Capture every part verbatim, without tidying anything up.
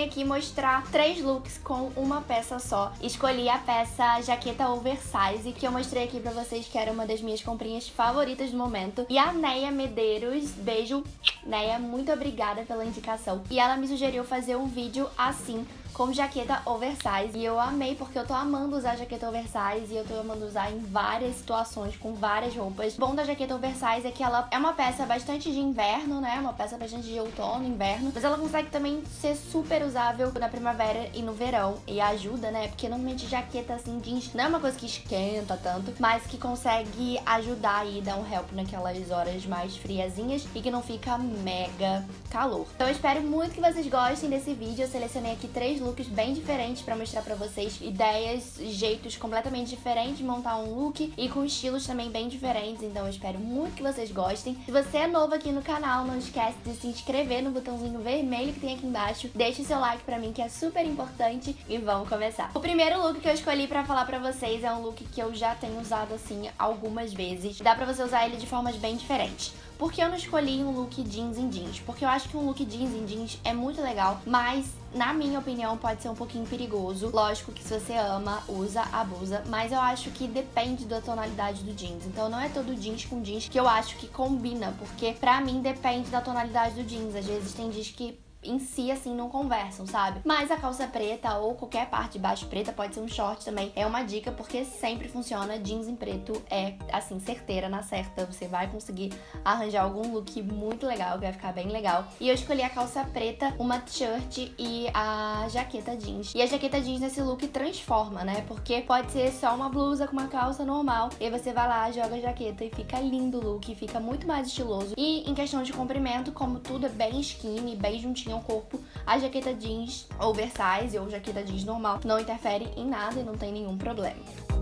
aqui mostrar três looks com uma peça só. Escolhi a peça jaqueta oversize, que eu mostrei aqui pra vocês que era uma das minhas comprinhas favoritas do momento. E a Neia Medeiros, beijo, Neia, muito obrigada pela indicação. E ela me sugeriu fazer um vídeo assim, com jaqueta oversize, e eu amei porque eu tô amando usar jaqueta oversize e eu tô amando usar em várias situações, com várias roupas. O bom da jaqueta oversize é que ela é uma peça bastante de inverno, né, uma peça bastante de outono, inverno, mas ela consegue também ser super usável na primavera e no verão, e ajuda, né, porque normalmente jaqueta assim jeans não é uma coisa que esquenta tanto, mas que consegue ajudar aí, dar um help naquelas horas mais friazinhas e que não fica mega calor. Então eu espero muito que vocês gostem desse vídeo. Eu selecionei aqui três looks bem diferentes pra mostrar pra vocês, ideias, jeitos completamente diferentes de montar um look e com estilos também bem diferentes, então eu espero muito que vocês gostem. Se você é novo aqui no canal, não esquece de se inscrever no botãozinho vermelho que tem aqui embaixo, deixe o seu like pra mim que é super importante e vamos começar. O primeiro look que eu escolhi pra falar pra vocês é um look que eu já tenho usado assim algumas vezes, dá pra você usar ele de formas bem diferentes. Por que eu não escolhi um look jeans em jeans? Porque eu acho que um look jeans em jeans é muito legal, mas na minha opinião pode ser um pouquinho perigoso. Lógico que se você ama, usa, abusa, mas eu acho que depende da tonalidade do jeans. Então não é todo jeans com jeans que eu acho que combina, porque pra mim depende da tonalidade do jeans. Às vezes tem jeans que em si, assim, não conversam, sabe? Mas a calça preta ou qualquer parte de baixo preta, pode ser um short também, é uma dica, porque sempre funciona. Jeans em preto é, assim, certeira na certa. Você vai conseguir arranjar algum look muito legal, que vai ficar bem legal. E eu escolhi a calça preta, uma t-shirt e a jaqueta jeans. E a jaqueta jeans nesse look transforma, né? Porque pode ser só uma blusa com uma calça normal, e aí você vai lá, joga a jaqueta e fica lindo o look, fica muito mais estiloso. E em questão de comprimento, como tudo é bem skinny, bem juntinho ao corpo, a jaqueta jeans oversize ou jaqueta jeans normal não interfere em nada e não tem nenhum problema.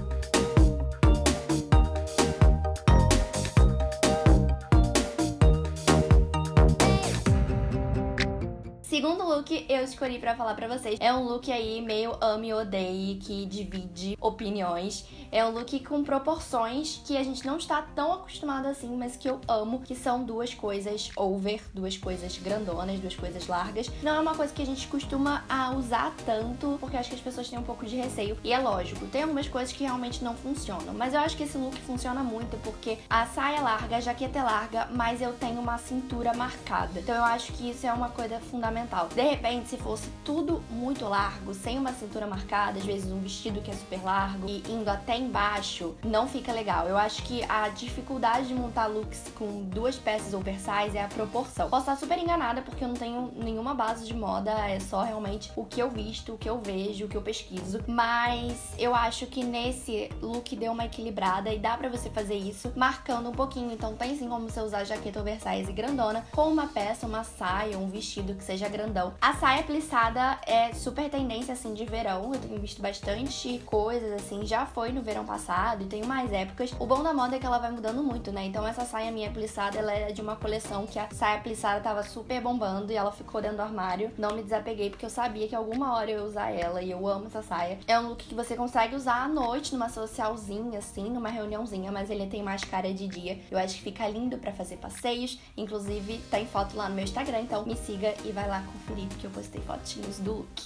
Segundo look eu escolhi pra falar pra vocês é um look aí meio ame e odeie, que divide opiniões. É um look com proporções que a gente não está tão acostumado assim, mas que eu amo, que são duas coisas over, duas coisas grandonas, duas coisas largas. Não é uma coisa que a gente costuma a usar tanto, porque eu acho que as pessoas têm um pouco de receio. E é lógico, tem algumas coisas que realmente não funcionam, mas eu acho que esse look funciona muito porque a saia é larga, a jaqueta é larga, mas eu tenho uma cintura marcada. Então eu acho que isso é uma coisa fundamental. De repente, se fosse tudo muito largo, sem uma cintura marcada, às vezes um vestido que é super largo e indo até embaixo, não fica legal. Eu acho que a dificuldade de montar looks com duas peças oversize é a proporção. Posso estar super enganada porque eu não tenho nenhuma base de moda, é só realmente o que eu visto, o que eu vejo, o que eu pesquiso. Mas eu acho que nesse look deu uma equilibrada e dá pra você fazer isso marcando um pouquinho. Então tem sim como você usar a jaqueta oversize grandona com uma peça, uma saia, um vestido que seja grandão. A saia plissada é super tendência assim de verão, eu tenho visto bastante coisas assim, já foi no verão passado e tem mais épocas. O bom da moda é que ela vai mudando muito, né? Então essa saia minha plissada, ela é de uma coleção que a saia plissada tava super bombando e ela ficou dentro do armário. Não me desapeguei porque eu sabia que alguma hora eu ia usar ela e eu amo essa saia. É um look que você consegue usar à noite, numa socialzinha assim, numa reuniãozinha, mas ele tem mais cara de dia. Eu acho que fica lindo pra fazer passeios, inclusive tem foto lá no meu Instagram, então me siga e vai lá conferir, porque eu postei fotinhos do look.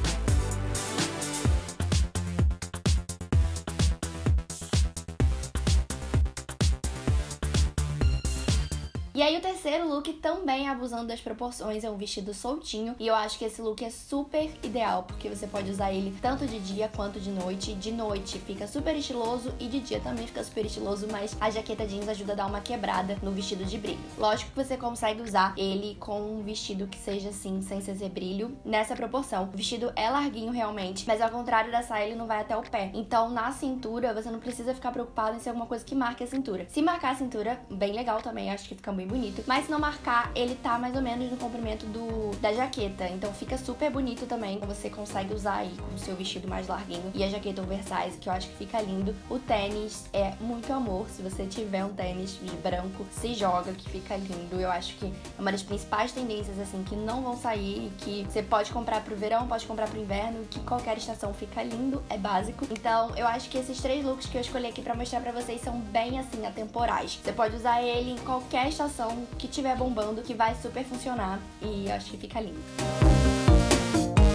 E aí o terceiro look, também abusando das proporções, é um vestido soltinho. E eu acho que esse look é super ideal, porque você pode usar ele tanto de dia quanto de noite. De noite fica super estiloso e de dia também fica super estiloso, mas a jaqueta jeans ajuda a dar uma quebrada no vestido de brilho. Lógico que você consegue usar ele com um vestido que seja assim, sem ser brilho, nessa proporção. O vestido é larguinho realmente, mas ao contrário da saia, ele não vai até o pé. Então na cintura, você não precisa ficar preocupado em ser alguma coisa que marque a cintura. Se marcar a cintura, bem legal também, acho que fica bem bonito, mas se não marcar, ele tá mais ou menos no comprimento do, da jaqueta, então fica super bonito também. Você consegue usar aí com o seu vestido mais larguinho e a jaqueta oversize, que eu acho que fica lindo. O tênis é muito amor, se você tiver um tênis branco, se joga, que fica lindo. Eu acho que é uma das principais tendências, assim, que não vão sair, que você pode comprar pro verão, pode comprar pro inverno, que qualquer estação fica lindo, é básico. Então eu acho que esses três looks que eu escolhi aqui pra mostrar pra vocês são bem, assim, atemporais. Você pode usar ele em qualquer estação que tiver bombando, que vai super funcionar, e eu acho que fica lindo.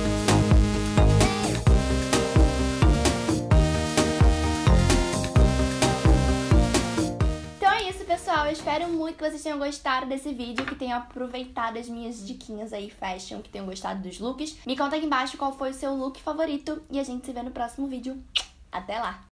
muito que vocês tenham gostado desse vídeo, que tenham aproveitado as minhas diquinhas aí fashion, que tenham gostado dos looks. Me conta aqui embaixo qual foi o seu look favorito e a gente se vê no próximo vídeo. Até lá!